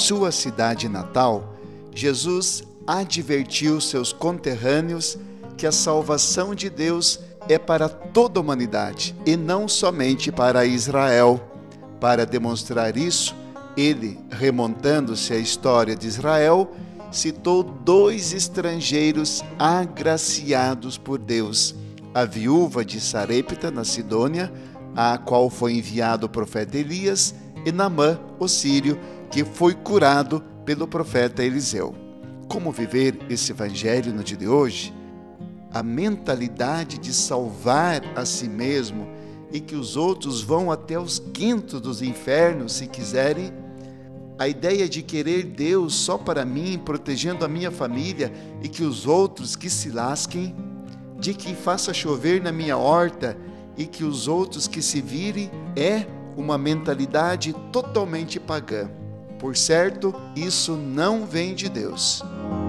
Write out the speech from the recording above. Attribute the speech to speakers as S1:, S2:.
S1: sua cidade natal, Jesus advertiu seus conterrâneos que a salvação de Deus é para toda a humanidade e não somente para Israel. Para demonstrar isso, ele, remontando-se à história de Israel, citou 2 estrangeiros agraciados por Deus: a viúva de Sarepta, na Sidônia, a qual foi enviado o profeta Elias, e Naamã, o sírio, que foi curado pelo profeta Eliseu. Como viver esse evangelho no dia de hoje? A mentalidade de salvar a si mesmo e que os outros vão até os quintos dos infernos se quiserem. A ideia de querer Deus só para mim, protegendo a minha família e que os outros que se lasquem, de que faça chover na minha horta e que os outros que se virem, é uma mentalidade totalmente pagã. Por certo, isso não vem de Deus.